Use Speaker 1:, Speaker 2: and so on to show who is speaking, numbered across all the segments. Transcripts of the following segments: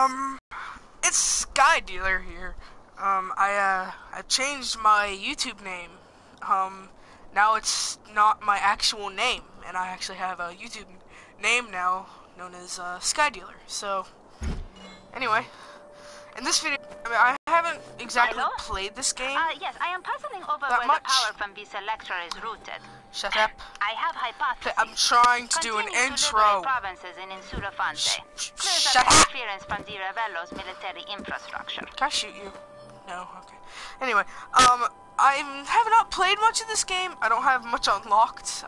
Speaker 1: It's Sky Dealer here. I changed my YouTube name. Now it's not my actual name, and I actually have a YouTube name now known as Sky Dealer. So, anyway, in this video, I haven't exactly played this game.
Speaker 2: Yes, I am puzzling over
Speaker 1: that
Speaker 2: where
Speaker 1: much.
Speaker 2: the power from the selector is routed.
Speaker 1: Shut up.
Speaker 2: I have hypotheses.
Speaker 1: I'm trying to do an intro.
Speaker 2: Provinces in Insula Fonte.
Speaker 1: Shut up.
Speaker 2: Interference from the Ravello's military infrastructure.
Speaker 1: Can I shoot you? No? Okay. Anyway, I have not played much of this game. I don't have much unlocked.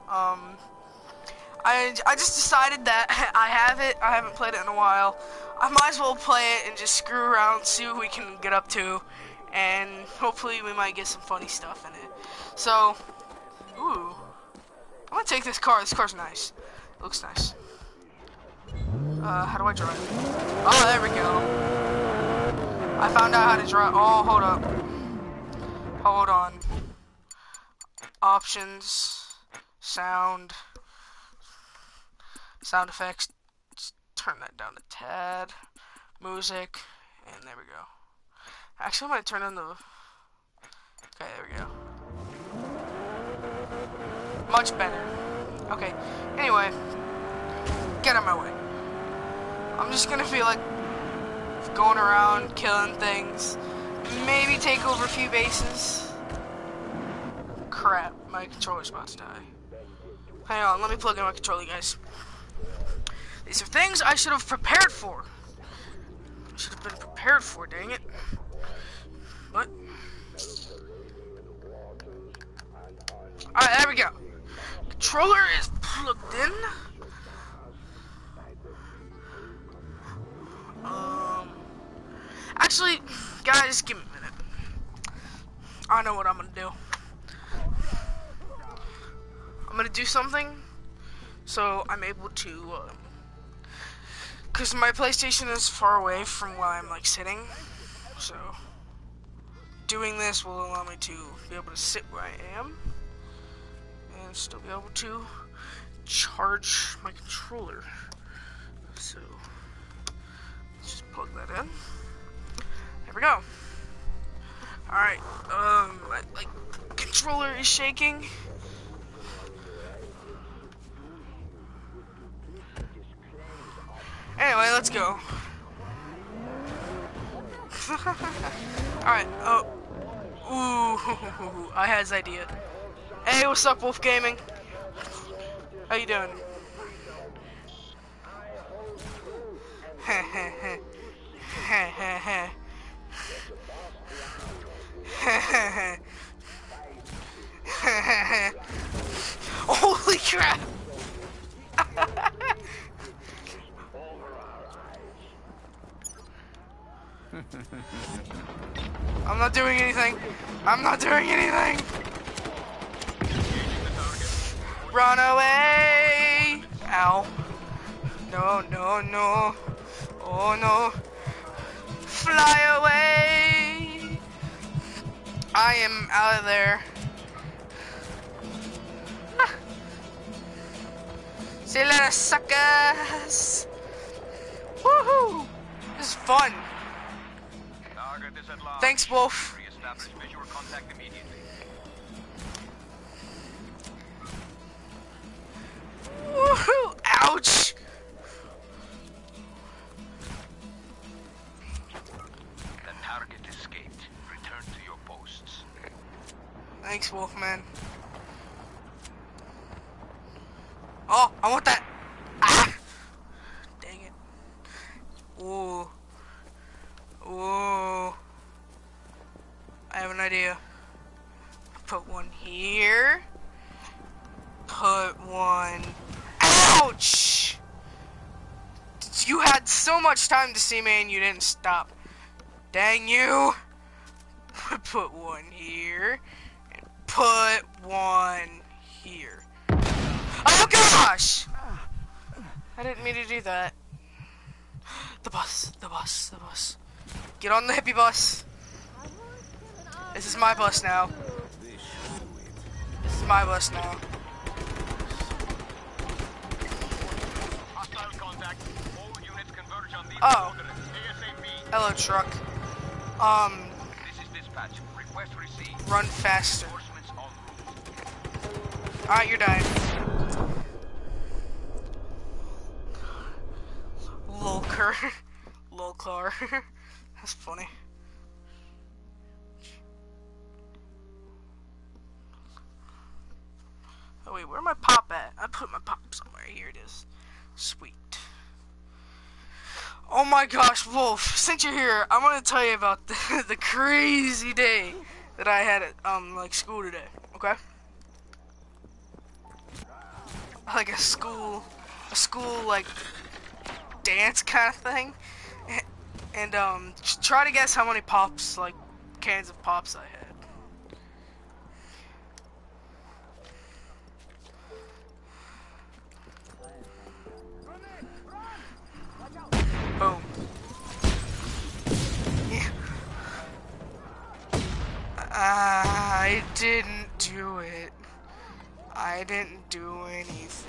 Speaker 1: I just decided that I have it. I haven't played it in a while. I might as well play it and just screw around, see what we can get up to, and hopefully we might get some funny stuff in it. So, ooh. I'm gonna take this car. This car's nice. It looks nice. How do I drive? Oh, there we go. I found out how to drive. Oh, hold up. Hold on. Options. Sound. Sound effects. Just turn that down a tad. Music. And there we go. Actually, I'm gonna turn on the... Okay, there we go. Much better. Okay. Anyway, get out of my way. I'm just gonna feel like going around, killing things, maybe take over a few bases. Crap, my controller's about to die. Hang on, let me plug in my controller, guys. These are things I should have prepared for. Should have been prepared for, dang it. What? Alright, there we go. Controller is plugged in. Actually, guys, give me a minute. I know what I'm gonna do. I'm gonna do something so I'm able to, cause my PlayStation is far away from where I'm like sitting, so doing this will allow me to be able to sit where I am and still be able to charge my controller. So let's just plug that in. There we go. Alright, my controller is shaking. Anyway, let's go. Alright, oh. Ooh, I had his idea. Hey, what's up, Wolf Gaming? How you doing? Holy crap! I'm not doing anything. I'm not doing anything. Run away! Ow. No, no, no. Oh no. Fly away! I am out of there. See you later, suckers! Woohoo! This is fun. Thanks, Wolf. Woohoo! Ouch!
Speaker 3: The target escaped. Return to your posts.
Speaker 1: Thanks, Wolfman. Oh, I want that! Ah! Dang it. Ooh. Ooh. I have an idea. Put one here. Put one... Ouch! You had so much time to see me and you didn't stop. Dang you! Put one here. And put one here. Oh gosh! I didn't mean to do that. The bus, the bus, the bus. Get on the hippie bus. This is my bus now. This is my bus now.
Speaker 3: Hostile contact. All units converge on these
Speaker 1: Oh.
Speaker 3: coordinates. ASAP.
Speaker 1: Hello, truck.
Speaker 3: This is dispatch. Request received.
Speaker 1: Run faster.
Speaker 3: Reinforcements en route.
Speaker 1: Alright, you're dying. Lolker. Lolcar. That's funny. Oh wait, where my pop at? I put my pop somewhere. Here it is. Sweet. Oh my gosh, Wolf, since you're here, I want to tell you about the crazy day that I had at, like, school today, okay? Like a school, like, dance kind of thing. And, try to guess how many pops, like, cans of pops I had. Boom. Yeah. I didn't do it. I didn't do anything.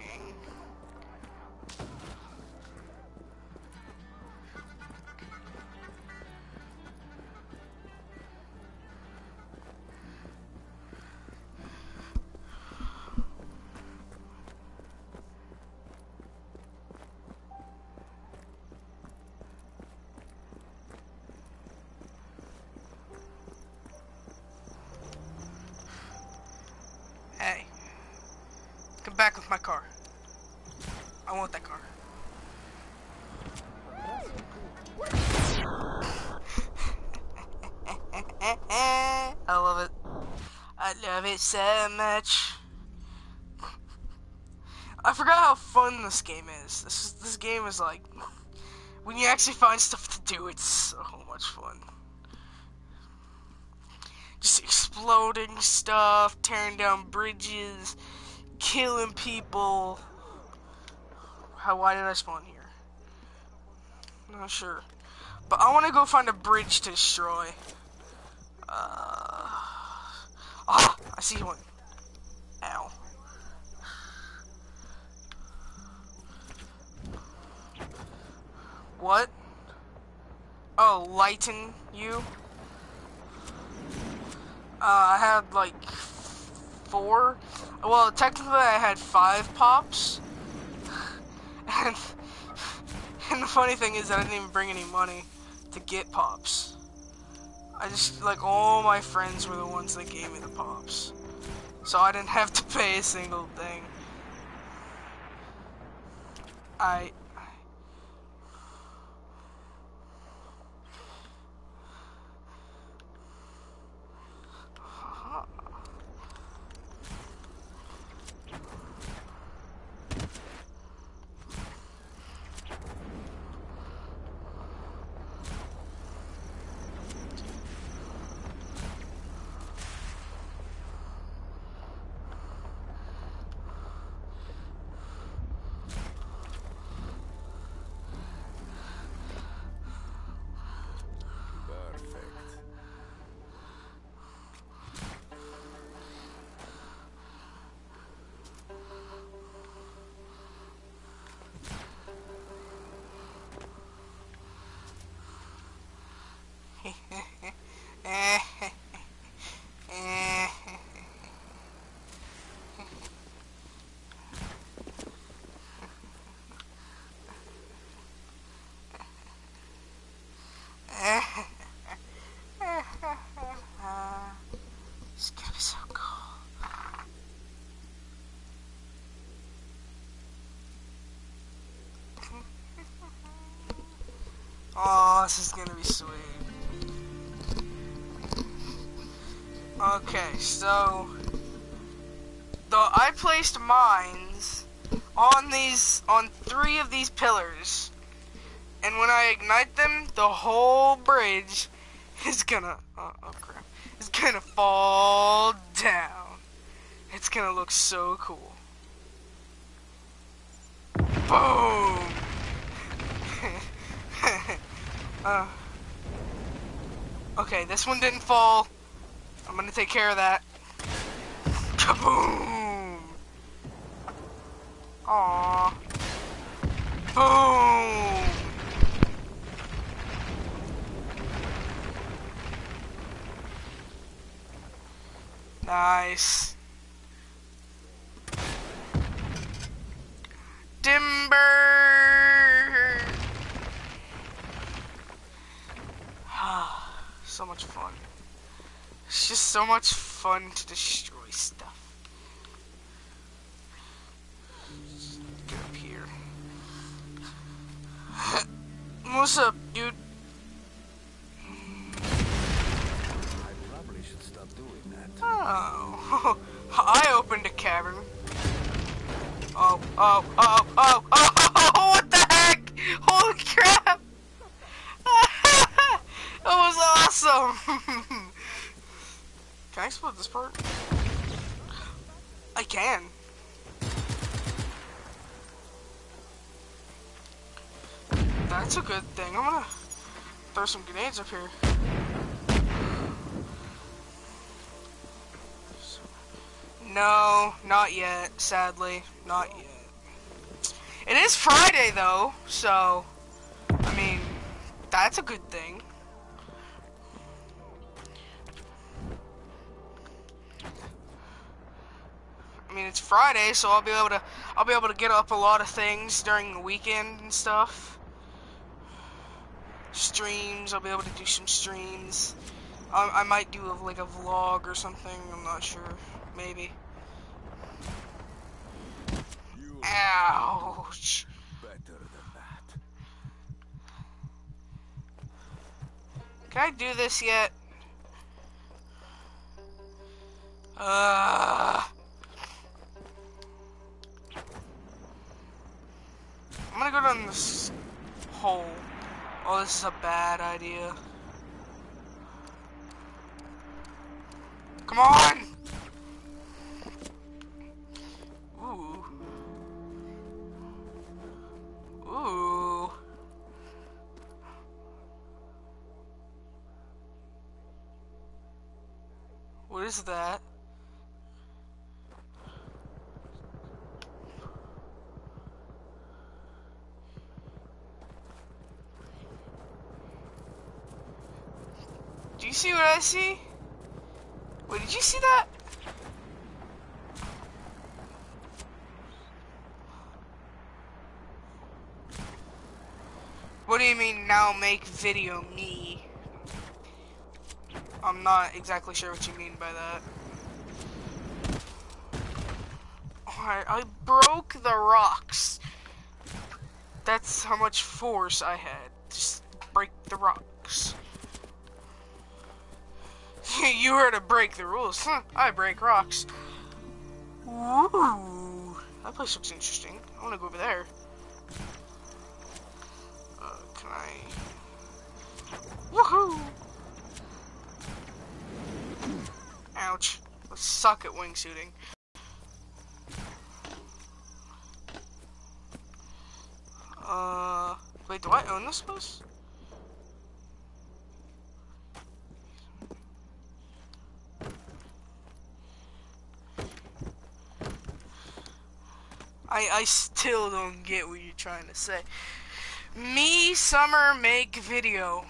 Speaker 1: Hey, come back with my car. I want that car. I love it. I love it so much. I forgot how fun this game is. This game is like, when you actually find stuff to do, it's so much fun. Just exploding stuff, tearing down bridges, killing people. Why did I spawn here? Not sure. But I want to go find a bridge to destroy. I see one. Ow. What? Oh, lighten you? I had like 4. Well, technically I had 5 pops. And the funny thing is that I didn't even bring any money to get pops. I just, like, all my friends were the ones that gave me the pops. So I didn't have to pay a single thing. It's gonna be so cool. Oh, this is gonna be sweet. Okay, so I placed mines on 3 of these pillars, and when I ignite them, the whole bridge is gonna oh crap, it's gonna fall down. It's gonna look so cool. Boom. Okay, this one didn't fall. I'm gonna take care of that. Kaboom! Aww. Boom! Nice. Timber. So much fun. It's just so much fun to destroy stuff. Get up here. What's up, dude?
Speaker 3: I probably should stop doing that.
Speaker 1: Oh, I opened a cavern. Oh, oh, oh, oh, oh, oh, what the heck? Holy crap! That was awesome! Can I split this part? I can. That's a good thing. I'm gonna throw some grenades up here. No, not yet, sadly. Not yet. It is Friday, though, so, I mean, that's a good thing. I mean, it's Friday, so I'll be able to get up a lot of things during the weekend and stuff. Streams, I'll be able to do some streams. I might do like a vlog or something, I'm not sure. Maybe. Ouch.
Speaker 3: Better than that.
Speaker 1: Can I do this yet? I'm gonna go down this hole. Oh, this is a bad idea. Come on! Ooh. Ooh. What is that? Do you see what I see? Wait, did you see that? What do you mean now make video me? I'm not exactly sure what you mean by that. Alright, I broke the rocks. That's how much force I had. Just break the rocks. You heard of break the rules. Huh, I break rocks. Ooh, that place looks interesting. I want to go over there. Can I? Woohoo! Ouch. I suck at wingsuiting. Wait, do I own this place? I still don't get what you're trying to say. Me, Summer, make video.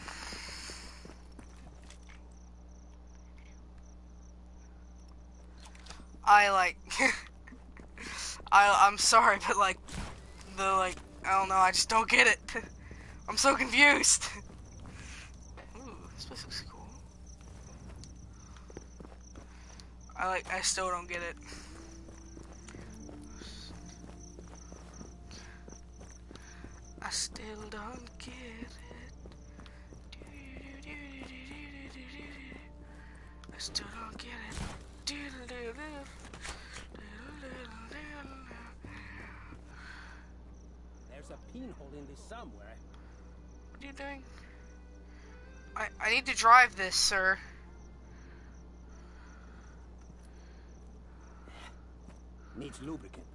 Speaker 1: I'm sorry, but I don't know, I just don't get it. I'm so confused. Ooh, this place looks cool. I still don't get it. I still don't get it. I still don't get it.
Speaker 4: There's a pinhole in this somewhere.
Speaker 1: What are you doing? I need to drive this, sir.
Speaker 4: Needs lubricant.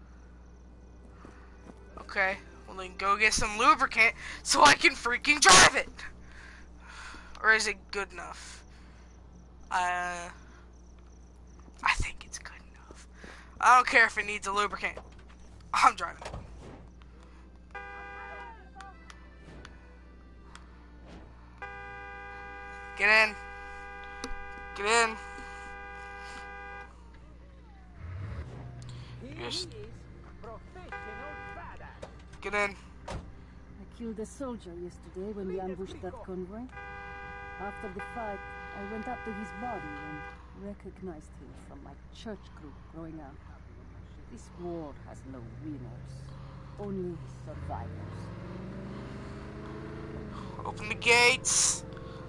Speaker 1: Okay, well then go get some lubricant so I can freaking drive it! Or is it good enough? I think it's good enough. I don't care if it needs a lubricant. I'm driving it. Get in. Get in. Yes.
Speaker 4: He is professional badass.
Speaker 1: Get in.
Speaker 5: I killed a soldier yesterday when we ambushed that convoy. After the fight, I went up to his body and recognized him from my church group growing up. This war has no winners, only survivors.
Speaker 1: Open the gates.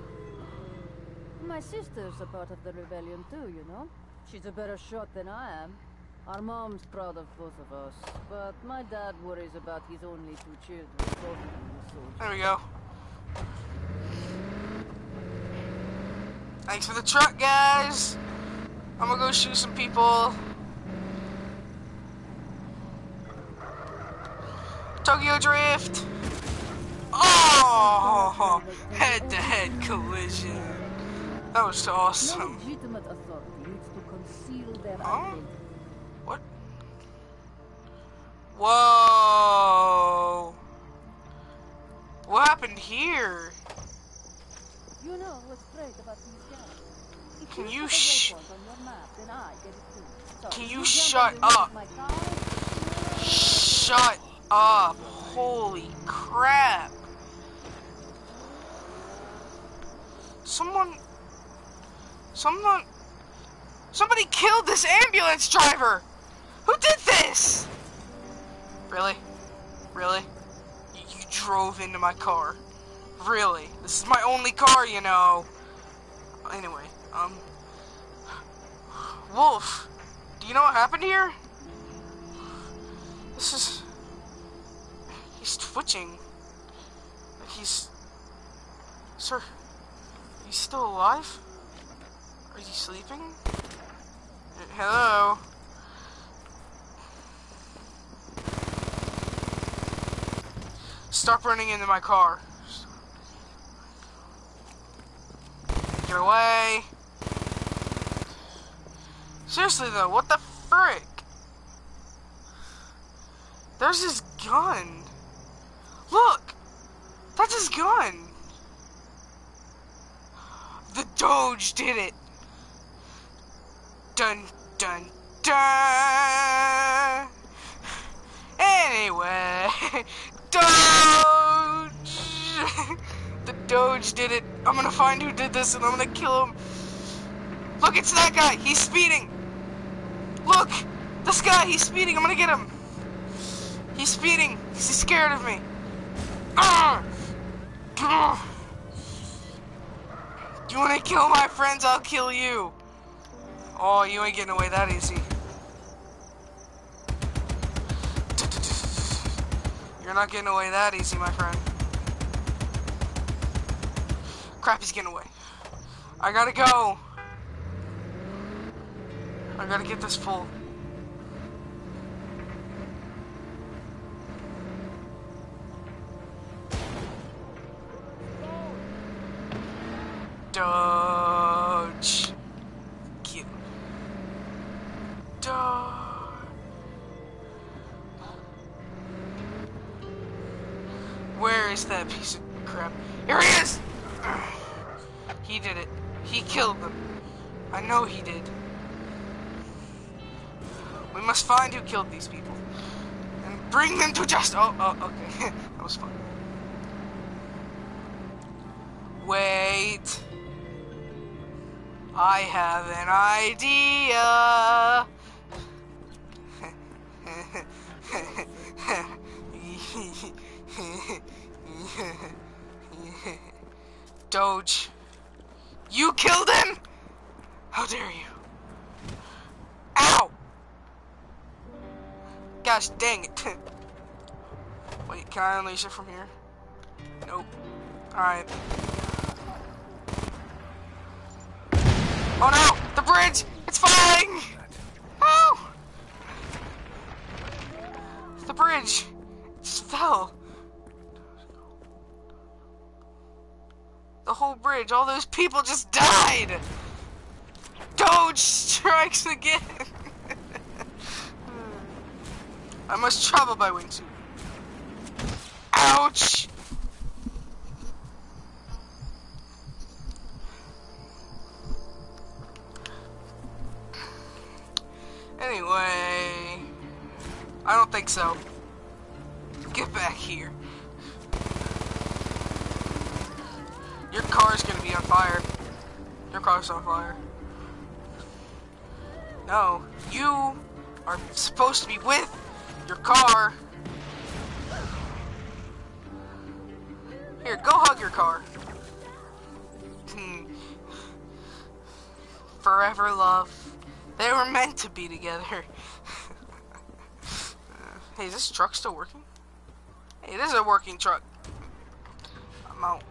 Speaker 5: My sister's a part of the rebellion too, you know. She's a better shot than I am. Our mom's proud of both of us, but my dad worries about his only 2 children, both of them soldiers.
Speaker 1: There we go. Thanks for the truck, guys. I'm gonna go shoot some people. Tokyo Drift. Oh, head-to-head collision. That was
Speaker 5: No
Speaker 1: awesome.
Speaker 5: legitimate authority needs to conceal their
Speaker 1: Huh?
Speaker 5: identity.
Speaker 1: What? Whoa. What happened here?
Speaker 5: You know what's great about these guys? If
Speaker 1: Can you
Speaker 5: put a
Speaker 1: sh-
Speaker 5: waypoint on your map, then I get it too. So
Speaker 1: Can
Speaker 5: if
Speaker 1: you
Speaker 5: jump
Speaker 1: shut
Speaker 5: on the hood
Speaker 1: up?
Speaker 5: of my car,
Speaker 1: Shut up. Holy crap. Somebody killed this ambulance driver. Who did this? Really? Really? You drove into my car. Really? This is my only car, you know. Anyway, Wolf, do you know what happened here? He's twitching. Sir, are you still alive? Are you sleeping? Hello? Stop running into my car. Get away. Seriously though, what the frick? There's his gun. Look! That's his gun! The Doge did it! Dun dun dun! Anyway, Doge! The Doge did it. I'm gonna find who did this and I'm gonna kill him. Look, it's that guy. He's speeding. Look, this guy, he's speeding. I'm gonna get him. He's speeding. He's scared of me. You wanna kill my friends? I'll kill you. Oh, you ain't getting away that easy. You're not getting away that easy, my friend. Crap, he's getting away. I gotta go. I gotta get this full. Dodge. Kill. Dodge. Where is that piece of crap? Here he is! He did it. He killed them. I know he did. We must find who killed these people. And bring them to justice. Oh, okay. That was fun. Wait. I have an idea. Doge. You killed him? How dare you? Ow! Gosh dang it. Wait, can I unleash it from here? Nope. Alright. Oh no! The bridge! It's falling! Oh! The bridge! It just fell. The whole bridge, all those people just died! Doge strikes again! I must travel by wingsuit. Ouch! Anyway, I don't think so. Get back here. Your car's gonna be on fire. Your car's on fire. No, you are supposed to be with your car. Here, go hug your car. Forever love. They were meant to be together. Hey, is this truck still working? Hey, this is a working truck. I'm out.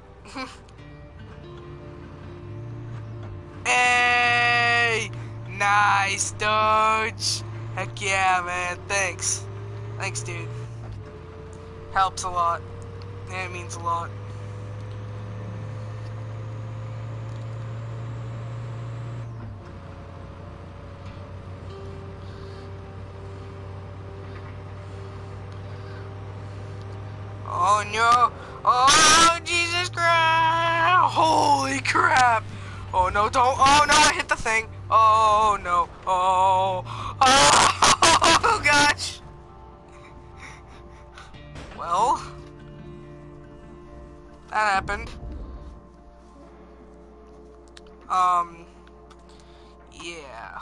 Speaker 1: Hey! Nice dodge! Heck yeah, man. Thanks. Thanks, dude. Helps a lot. Yeah, it means a lot. Oh no! Oh Jesus Christ! Holy crap! Oh no! Don't! Oh no! I hit the thing! Oh no! Oh! Oh gosh! Well, that happened. Yeah.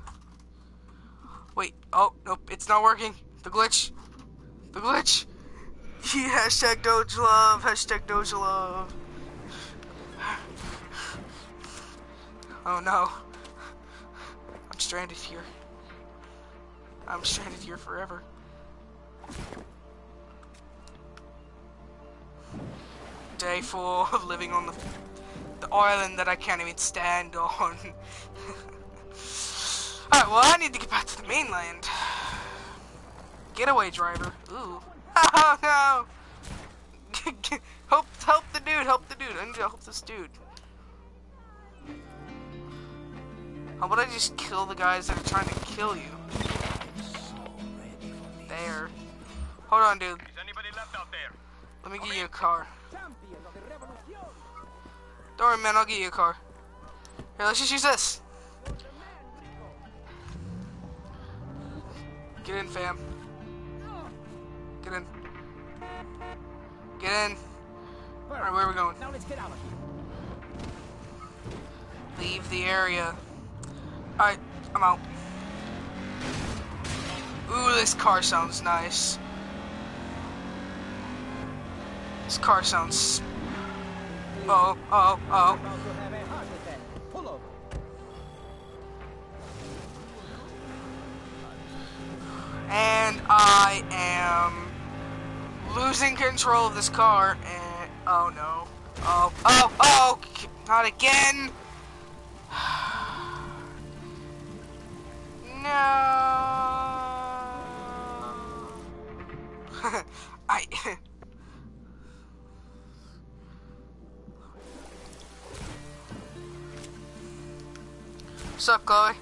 Speaker 1: Wait. Oh nope! It's not working. The glitch. The glitch. Yeah, hashtag Doge Love, hashtag Doge Love. Oh no. I'm stranded here. I'm stranded here forever. Day 4 of living on the island that I can't even stand on. Alright, well I need to get back to the mainland. Getaway driver. Ooh. Oh no! help the dude, help the dude. I need to help this dude. How about I just kill the guys that are trying to kill you? There. Hold on, dude.
Speaker 3: Is anybody left out there?
Speaker 1: Let me get you a car. Don't worry, man, I'll get you a car. Here, let's just use this. Get in, fam. Get in. Get in. Alright, where are we going?
Speaker 4: Now let's get out of here.
Speaker 1: Leave the area. Alright, I'm out. Ooh, this car sounds nice. This car sounds... Oh.
Speaker 4: About to have a heart attack. Pull over.
Speaker 1: And I am losing control of this car, and oh no. Oh, not again. No. What's up, Chloe?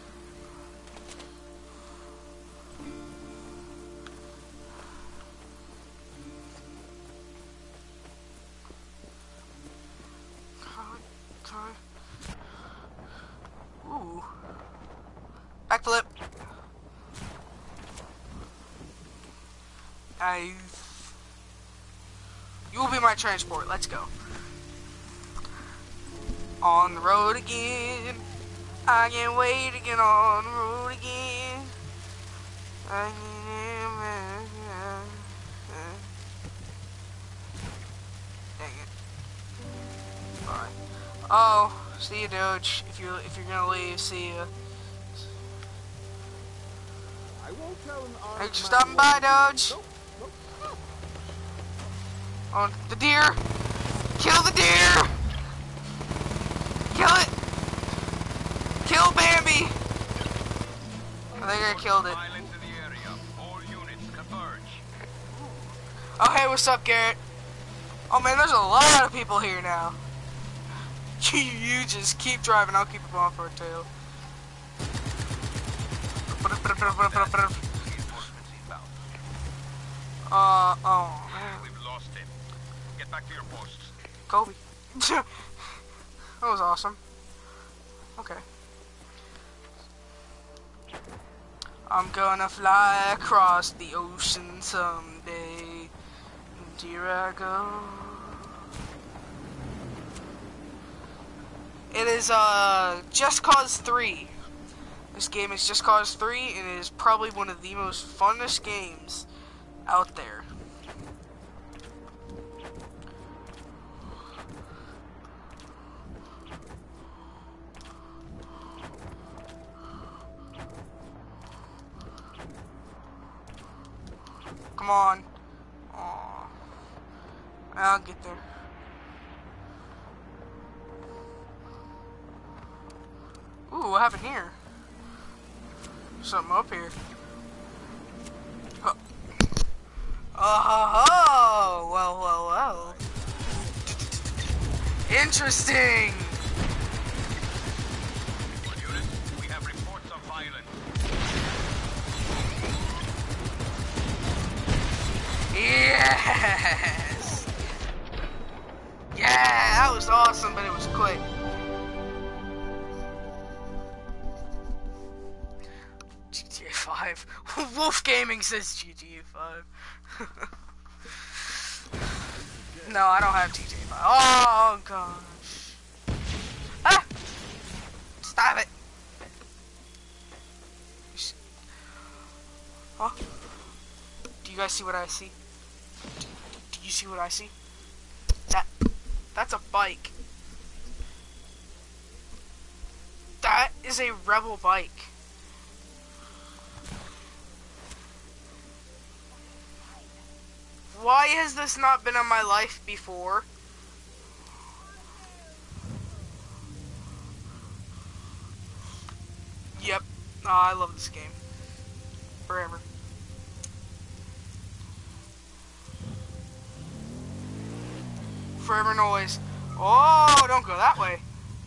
Speaker 1: Ooh. Backflip. You will be my transport. Let's go. On the road again. I can't wait to get on the road again. Dang it. Alright. Oh, see you, Doge. If you're gonna leave, see ya.
Speaker 4: I won't tell him our
Speaker 1: Thanks for stopping by, Doge. Oh, the deer! Kill the deer! Kill it! Kill Bambi! I think I killed it.
Speaker 3: Islands in the area. All units converge.
Speaker 1: Oh, hey, what's up, Garrett? Oh, man, there's a lot of people here now. You just keep driving, I'll keep it on for a tail.
Speaker 3: Reinforcements inbound.
Speaker 1: Oh, man.
Speaker 3: We've lost him. Get back to your posts.
Speaker 1: Kobe. That was awesome. Okay. I'm gonna fly across the ocean someday. And here I go. It is Just Cause 3. This game is Just Cause 3, and it is probably one of the most funnest games out there. Come on. Aww. I'll get there. Ooh, what happened here? Something up here. Oh, well. Interesting.
Speaker 3: Unit, we have reports of violence.
Speaker 1: Yes. Yeah, that was awesome, but it was quick. GTA 5. Wolf Gaming says GTA 5. No, I don't have GTA 5. Oh, gosh. Ah! Stop it. Huh? Do you guys see what I see? Do you see what I see? That's a bike. That is a rebel bike. Why has this not been on my life before? Yep. Oh, I love this game. Forever. Forever and always. Oh, don't go that way.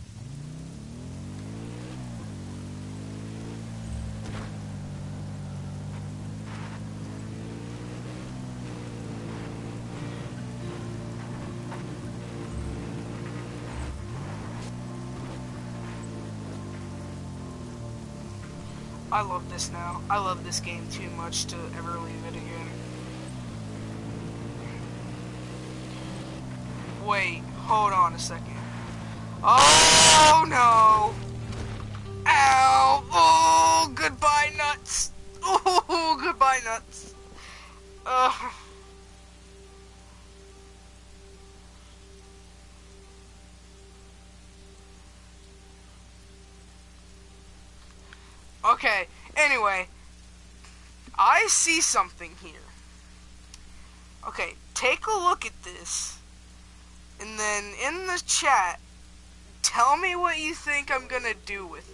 Speaker 1: I love this now. I love this game too much to ever leave it again. Wait, hold on a second. Oh no! Ow! Oh, goodbye nuts! Oh, goodbye nuts! Ugh. Okay, anyway, I see something here. Okay, take a look at this, and then in the chat, tell me what you think I'm gonna do with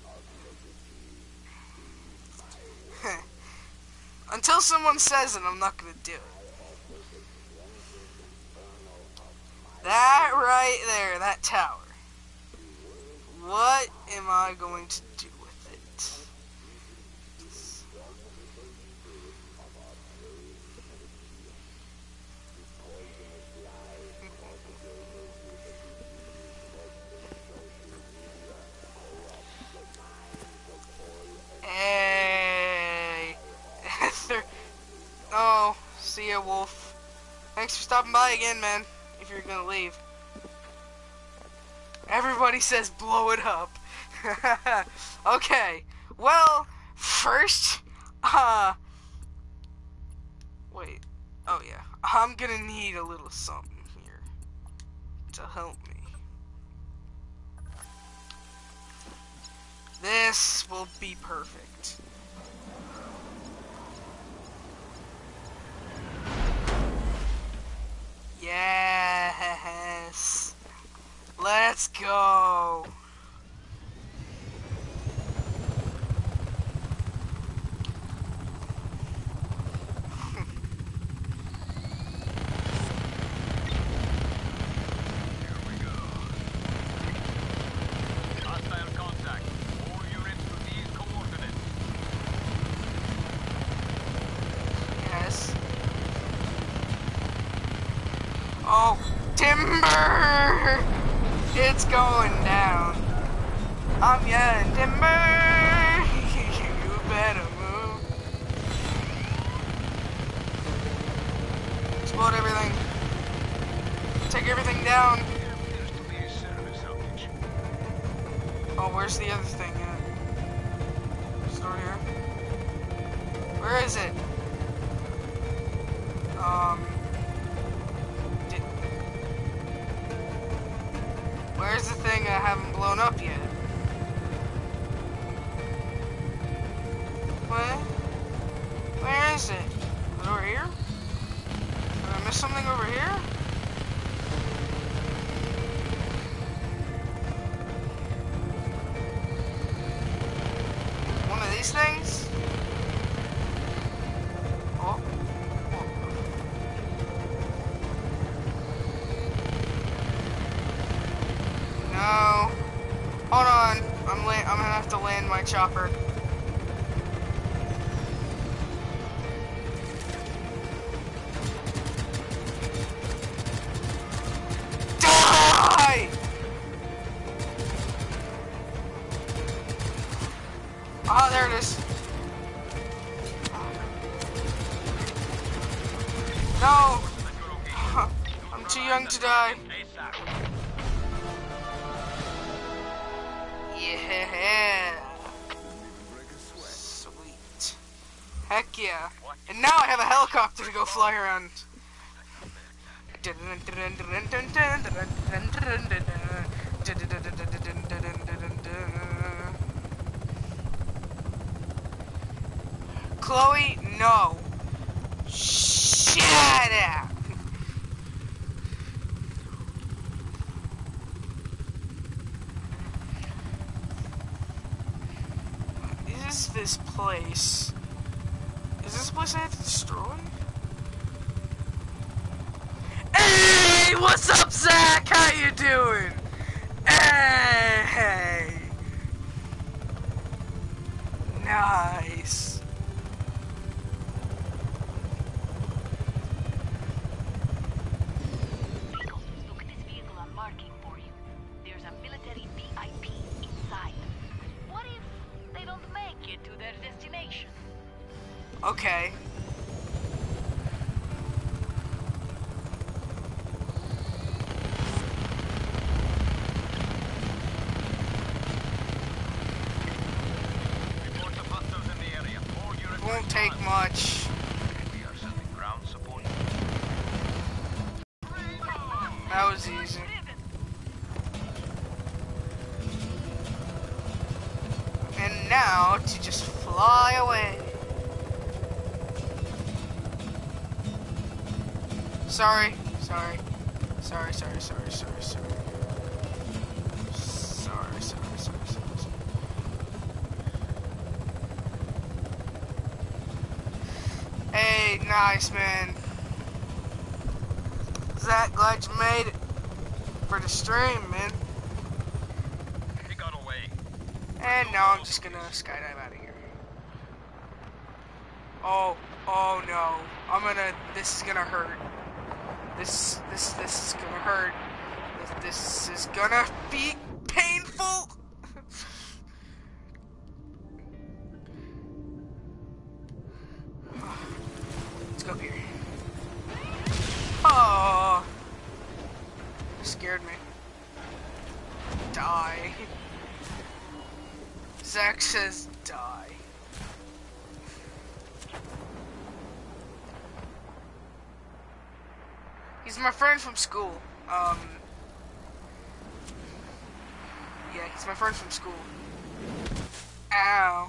Speaker 1: it. Until someone says it, I'm not gonna do it. That right there, that tower. What am I going to do with it? Hey. Oh, see ya, Wolf. Thanks for stopping by again, man, if you're gonna leave. Everybody says blow it up. Okay, well, first, wait, oh yeah, I'm gonna need a little something here to help me. This will be perfect. Yes. Let's go.
Speaker 3: Hostile contact. All units to these coordinates.
Speaker 1: Yes. Oh, timber! It's going down. I'm yelling timber! You better move. down.
Speaker 3: There appears to be a service outage.
Speaker 1: Oh, where's the other thing at? Is it over here? Where is it? Where's the thing I haven't blown up yet? Where is it? Is it over here? Did I miss something over here? One of these things? Oh. No. Hold on. I'm gonna have to land my chopper. Die! Oh, there it is. No! I'm too young to die. Yeah. Sweet. Heck yeah. And now I have a helicopter to go fly around. Chloe, no. Shut up. Is this place? Is this place I have to destroy? Hey, what's up, Zach? How you doing? Hey. Nice.
Speaker 2: Look at this vehicle I'm marking for you. There's a military VIP inside. What if they don't make it to their destination?
Speaker 1: Okay.
Speaker 3: Reports of hostiles in the area. All units
Speaker 1: Won't take much.
Speaker 3: We are sending ground support.
Speaker 1: That was easy. And now to just fly away. Sorry. Sorry, sorry, sorry, sorry. Hey, nice, man. Zach, glad you made it for the stream, man.
Speaker 3: He got away.
Speaker 1: And now I'm just gonna skydive out of here. Oh no. This is gonna hurt. This is gonna hurt. This is gonna be painful. Let's go here. Oh, scared me. Die. Zach says die. He's my friend from school. Yeah, he's my friend from school. Ow.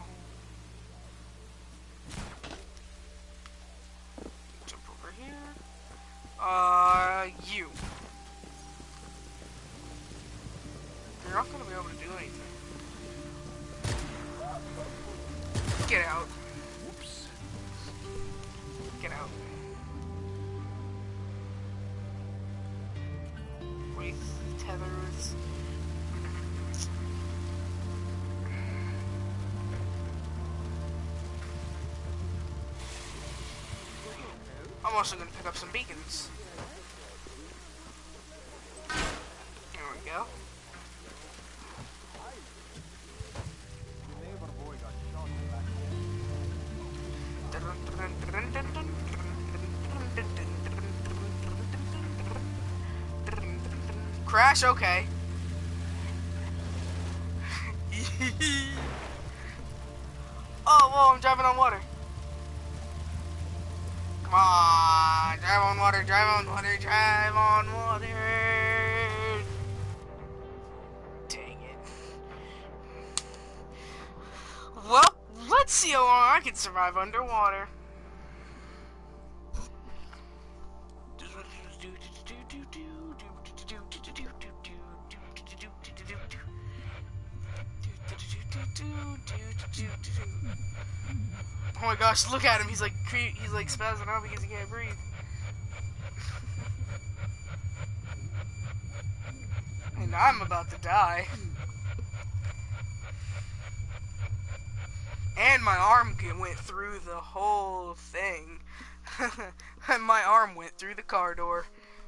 Speaker 1: Jump over here. You. You're not gonna be able to do anything. Get out. Whoops. Get out. Wreath tethers. I'm also gonna pick up some beacons. There we go. crash? Okay. Oh, whoa, I'm driving on water. Come on, drive on water, drive on water, drive on water. Dang it. Well, let's see how long I can survive underwater. Oh my gosh, look at him. He's like spazzing out because he can't breathe. And I'm about to die. And my arm went through the whole thing. And my arm went through the car door.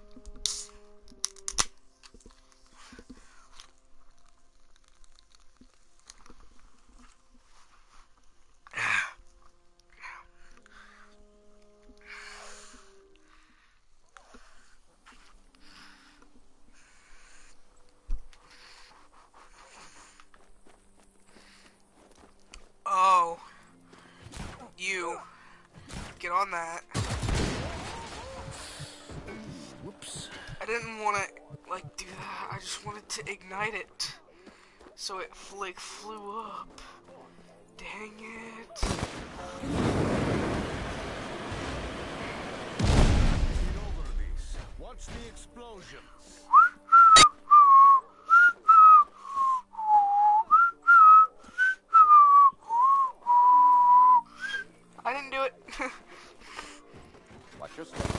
Speaker 1: Oh. You. Get on that.
Speaker 3: Whoops.
Speaker 1: I didn't want to, like, do that. I just wanted to ignite it. So it, like, flew up. Dang it.
Speaker 3: Get over this. Watch the explosion.
Speaker 1: I didn't do it.
Speaker 4: Watch your step.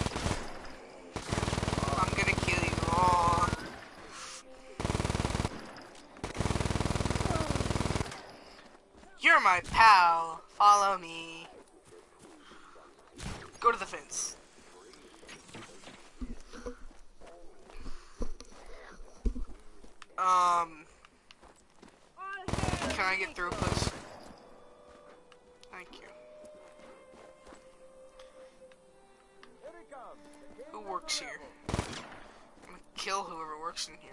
Speaker 1: I'm gonna kill you all. You're my pal. Follow me. Go to the fence. Can I get through, please? Thank you. Who works here? I'm gonna kill whoever works in here.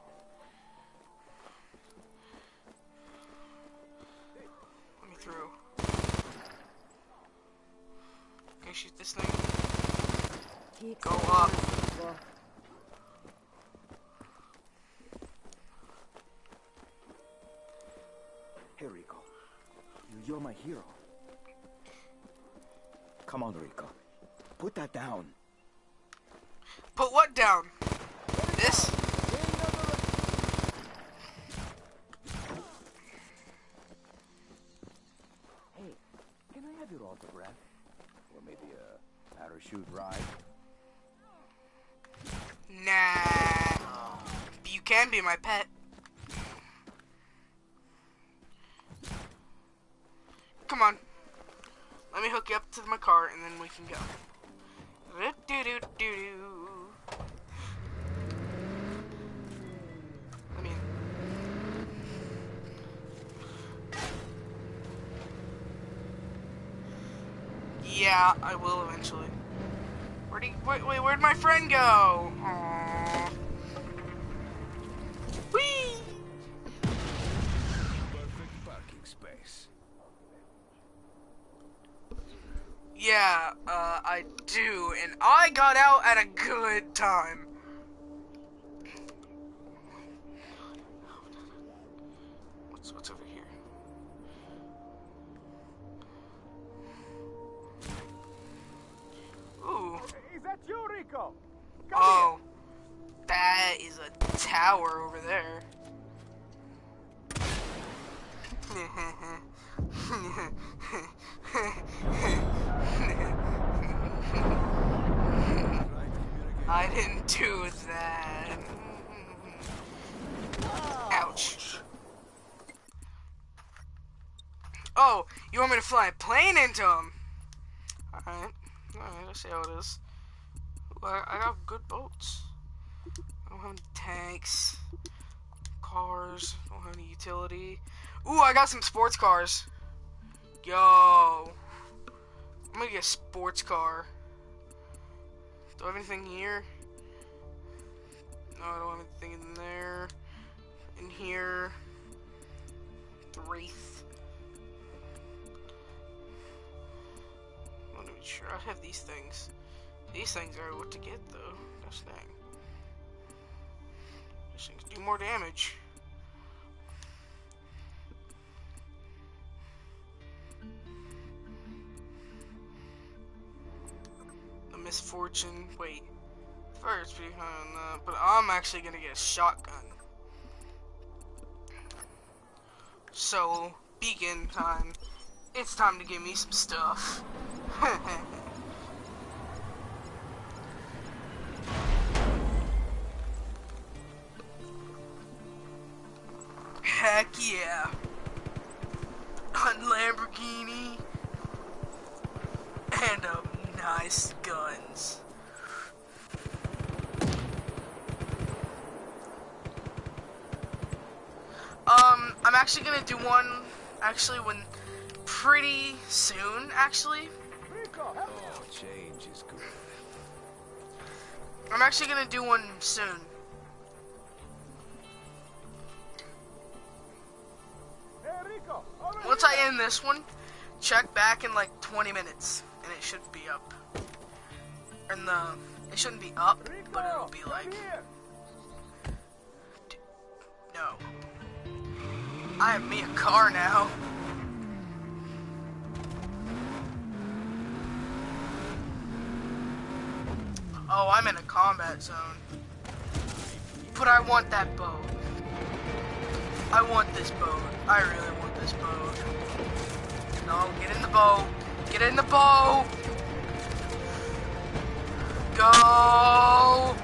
Speaker 1: Let me through. Can I shoot this thing? Go up.
Speaker 4: Here, Rico. You're my hero. Come on, Rico. Put that down.
Speaker 1: Put what down? This?
Speaker 4: Hey, can I have your autograph? Or maybe a parachute ride?
Speaker 1: Nah. You can be my pet. Come on. Let me hook you up to my car and then we can go. I mean, yeah, I will eventually. Where'd my friend go? Aww. Whee!
Speaker 3: Perfect parking space.
Speaker 1: Yeah, I do, and I got out at a good time. What's over here? Ooh.
Speaker 4: Is that you, Rico?
Speaker 1: Oh, that is a tower over there. I didn't do that. Ouch. Oh, you want me to fly a plane into him? Alright, let's see how it is. I got good boats. I don't have any tanks, cars, don't have any utility. Ooh, I got some sports cars. Yo. I'm gonna get a sports car. Do I have anything here? No, I don't have anything in there. In here. The Wraith. Let me sure. I have these things. These things are what to get though. That's the thing. These things do more damage. The Misfortune. Wait. First, behind that, but I'm actually gonna get a shotgun. So, beacon time. It's time to give me some stuff. Heck yeah. A Lamborghini. And nice guns. I'm actually gonna do one, when pretty soon, actually.
Speaker 4: Oh, change is good.
Speaker 1: I'm actually gonna do one soon. Once I end this one, check back in like 20 minutes, and it should be up. And it shouldn't be up, but it'll be like, no. I have me a car now. Oh, I'm in a combat zone. But I want that boat. I want this boat. I really want this boat. No, get in the boat. Get in the boat. Go.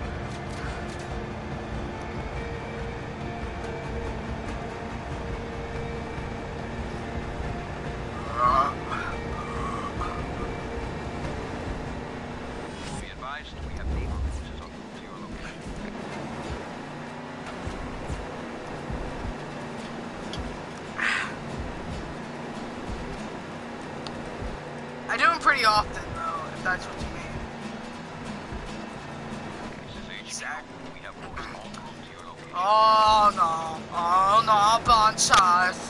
Speaker 3: Be advised, we have naval forces on route to your location.
Speaker 1: I do them pretty often, though, if that's what you mean.
Speaker 3: This is HQ. We have forces on route to your location.
Speaker 1: Oh no, Bonchast.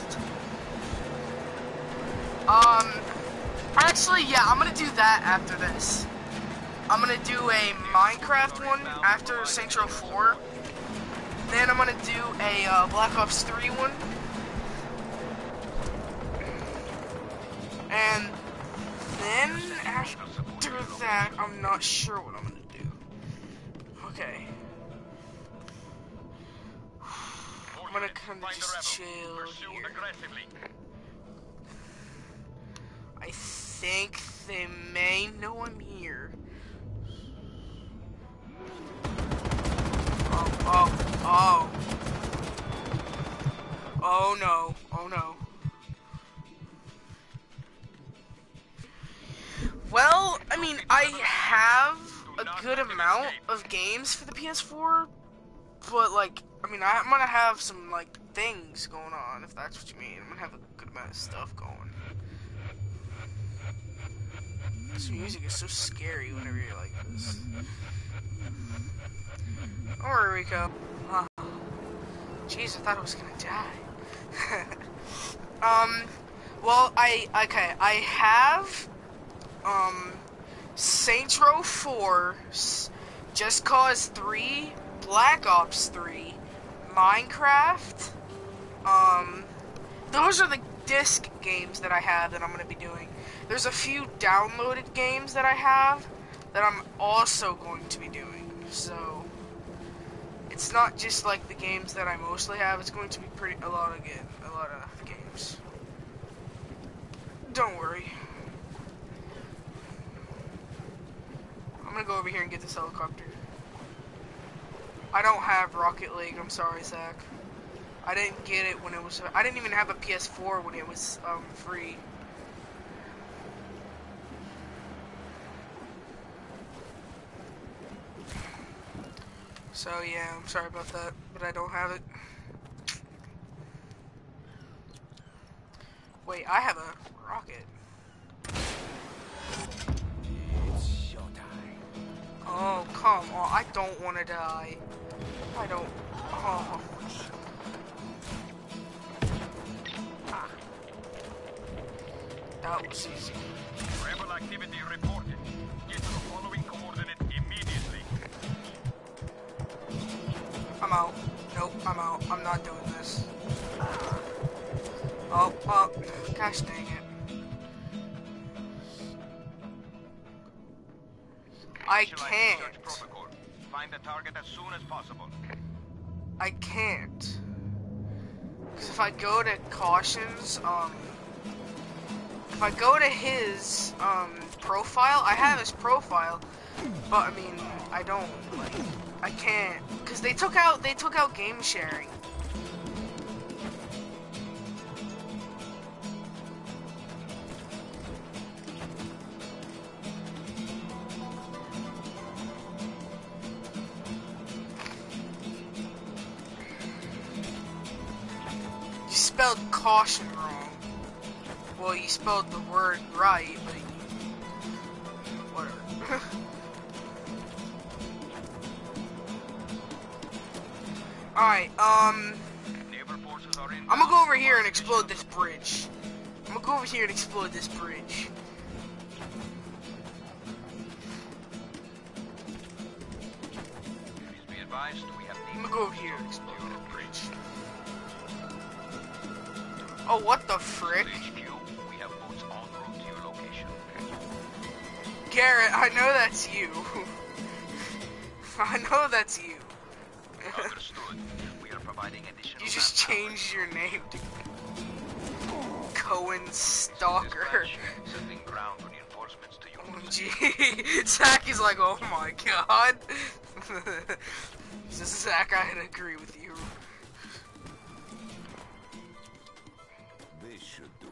Speaker 1: Actually, yeah, I'm gonna do that after this. I'm gonna do a Minecraft one after Saints Row 4. Then I'm gonna do a Black Ops 3 one. And then after that, I'm not sure what I'm gonna do. Okay. I'm gonna kind of just chill here. I think they may know I'm here. Oh. Oh no. Oh no. Well, I mean, I have a good amount of games for the PS4, but like, I mean, I'm gonna have some like things going on, if that's what you mean. I'm gonna have a good amount of stuff going. This music is so scary whenever you're like this. Don't worry, Rico. Oh. Jeez, I thought I was gonna die. Well, I have, Saints Row 4, Just Cause 3, Black Ops 3, Minecraft, those are the disc games that I have that I'm gonna be doing. There's a few downloaded games that I have that I'm also going to be doing, so it's not just like the games that I mostly have. It's going to be a lot of games. Don't worry. I'm gonna go over here and get this helicopter. I don't have Rocket League. I'm sorry, Zach. I didn't get it when it was. I didn't even have a PS4 when it was free. So yeah, I'm sorry about that, but I don't have it. Wait, I have a rocket.
Speaker 4: It's showtime.
Speaker 1: Oh, come on, I don't want to die. I don't. Oh. That was easy.
Speaker 3: Rebel activity reported. Get to the following coordinate immediately.
Speaker 1: I'm out. Nope, I'm out. I'm not doing this. Oh, oh. Gosh dang it. I
Speaker 3: Initialize
Speaker 1: can't.
Speaker 3: search protocol. Find the target as soon as possible.
Speaker 1: I can't. Because if I go to cautions, if I go to his, profile, I have his profile, but I mean, I don't, like, I can't, because they took out game sharing. You spelled caution wrong. Well, you spelled the word right, but whatever. Alright,
Speaker 3: Naval forces are in.
Speaker 1: I'm gonna go over here and explode this bridge. I'm gonna go over here and explode this bridge.
Speaker 3: Please be advised, we have
Speaker 1: I'm gonna go over here and explode that bridge. Oh, what the frick?
Speaker 3: HQ. We have boats en route to your location.
Speaker 1: Garrett, I know that's you. I know that's you.
Speaker 3: Understood. We are providing additional.
Speaker 1: You just
Speaker 3: manpower.
Speaker 1: changed your name to Cohen-Stalker.
Speaker 3: Dispatch, sending ground reinforcements to your
Speaker 1: Gee, Zach is like, oh my god. Zach, I agree with you.
Speaker 4: This should do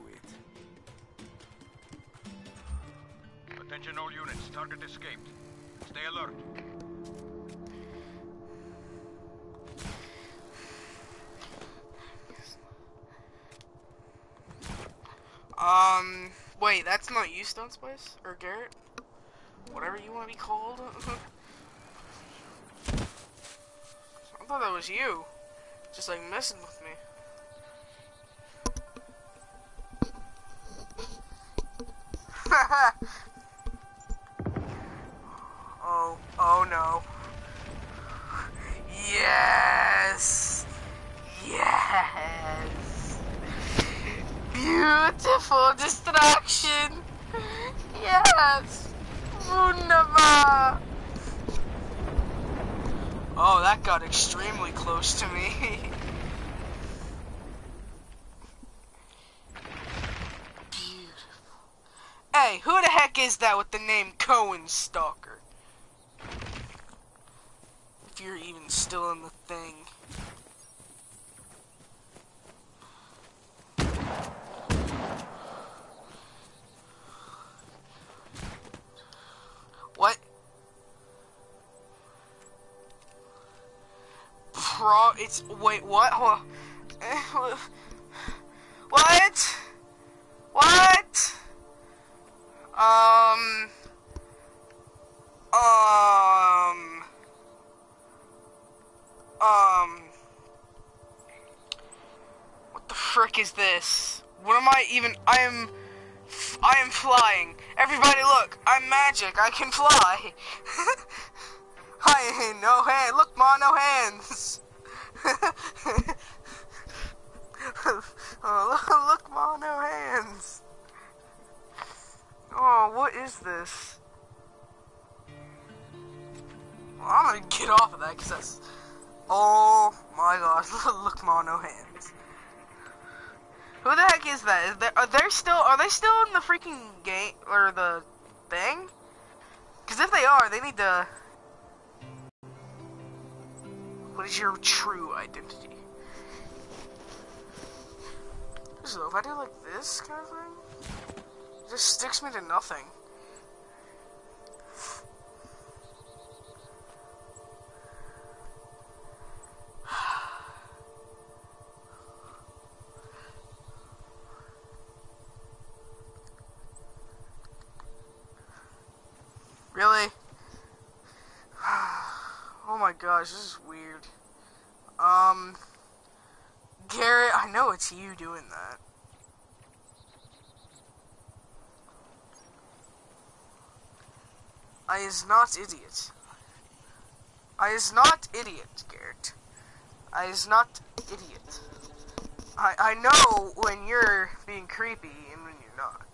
Speaker 4: it.
Speaker 3: Attention all units. Target escaped. Stay alert.
Speaker 1: Wait, that's not you, Stone Spice? Or Garrett? Whatever you want to be called? I thought that was you. Just like messing with me. Oh no. Yes! Yes! Beautiful distraction! Yes! Wunderbar! Oh, that got extremely close to me. Beautiful. Hey, who the heck is that with the name Cohen-Stalker? If you're even still in the thing. What? Wait, what? What? What? What the frick is this? What am I even? I am flying. Everybody look, I'm magic, I can fly. I ain't no hand, look ma, no hands. Oh, look ma, no hands. Oh, what is this? Well, I'm gonna get off of that, cause that's, oh my gosh, look ma, no hands. Who the heck is that? Are they still in the freaking game, or the thing? Because if they are, they need to... What is your true identity? So if I do like this kind of thing, it just sticks me to nothing. Really? Oh my gosh, this is weird. Garrett, I know it's you doing that. I is not idiot. I is not idiot, Garrett. I is not idiot. I know when you're being creepy and when you're not.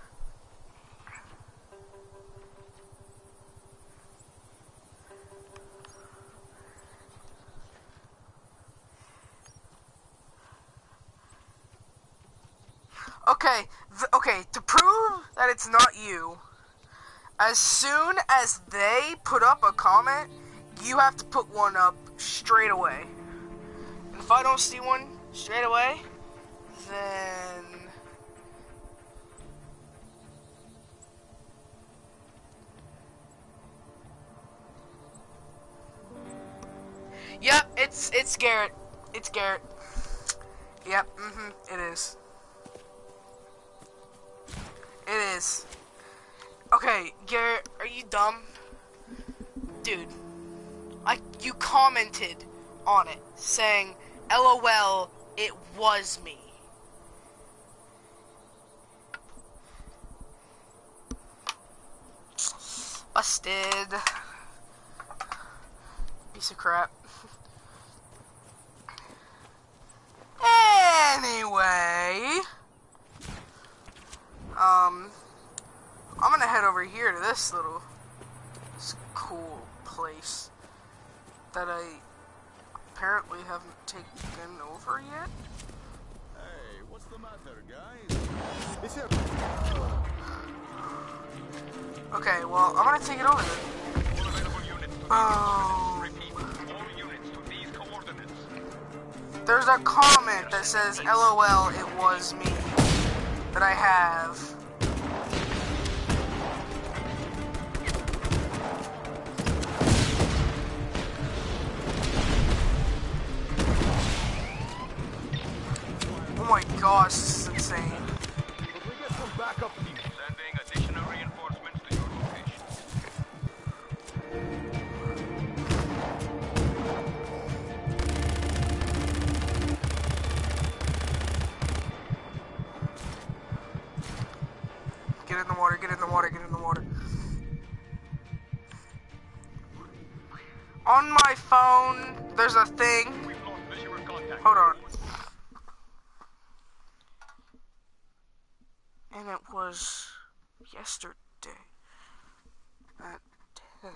Speaker 1: Okay, okay, to prove that it's not you, as soon as they put up a comment, you have to put one up straight away. And if I don't see one straight away, then... Yep, it's Garrett. It's Garrett. Yep, it is. It is. Okay, Garrett, are you dumb? Dude, you commented on it, saying, LOL, it was me. Busted. Piece of crap. Anyway, I'm gonna head over here to this cool place that I apparently haven't taken over yet.
Speaker 4: Hey, what's the matter, guys?
Speaker 1: Okay, well, I'm gonna take it over then.
Speaker 3: All available units to these
Speaker 1: Oh.
Speaker 3: coordinates. Repeat, all units to these coordinates.
Speaker 1: There's a comment that says, LOL, it was me, that I have. Oh my gosh, this is insane.
Speaker 4: Could we get some backup team?
Speaker 3: Sending additional reinforcements to your location.
Speaker 1: Get in the water, get in the water, get in the water. On my phone, there's a thing.
Speaker 3: We've lost visual contact.
Speaker 1: Hold on. And it was yesterday at 10.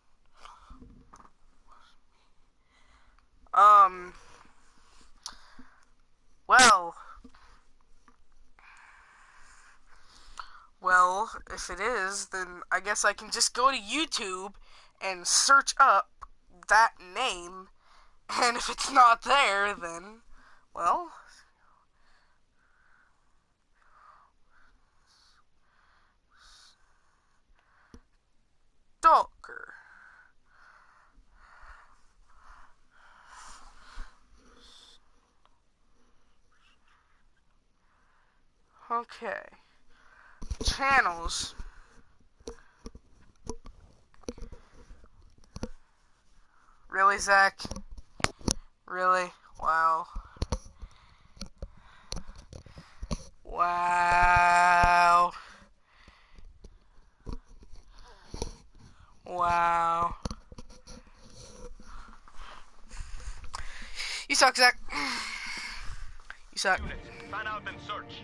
Speaker 1: Well, if it is, then I guess I can just go to YouTube and search up that name, and if it's not there, then, well... Stalker. Okay. Channels. Really, Zach? Really? Wow. Wow. Wow. You suck, Zach. You suck.
Speaker 3: Units, fan out and search.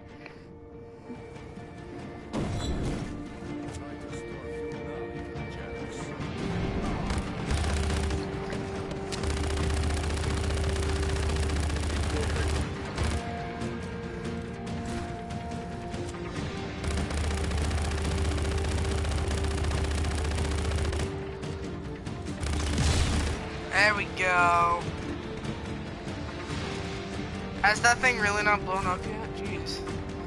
Speaker 1: There we go. Has that thing really not blown up yet? Jeez.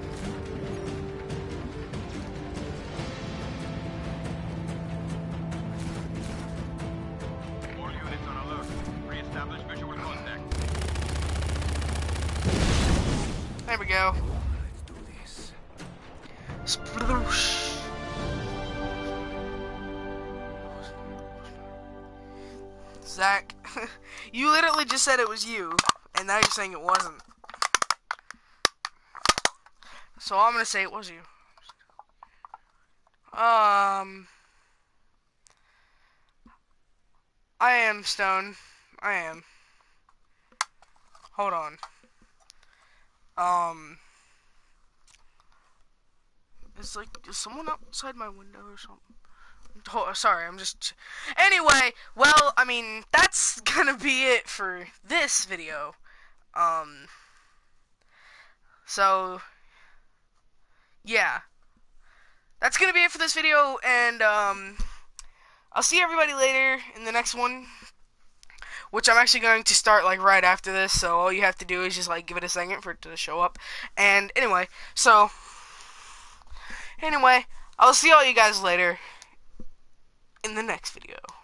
Speaker 3: All units on alert. Re-establish visual contact.
Speaker 1: There we go.
Speaker 4: Let's do this.
Speaker 1: Sploosh. Zach, You literally just said it was you, and now you're saying it wasn't. So I'm gonna say it was you. I am Stone. I am. Hold on. Is someone outside my window or something? Oh, sorry, I'm just... Anyway, well, I mean, that's gonna be it for this video. So, yeah. That's gonna be it for this video, and, I'll see everybody later in the next one, which I'm actually going to start, like, right after this, so all you have to do is just, like, give it a second for it to show up. And, anyway, I'll see all you guys later in the next video.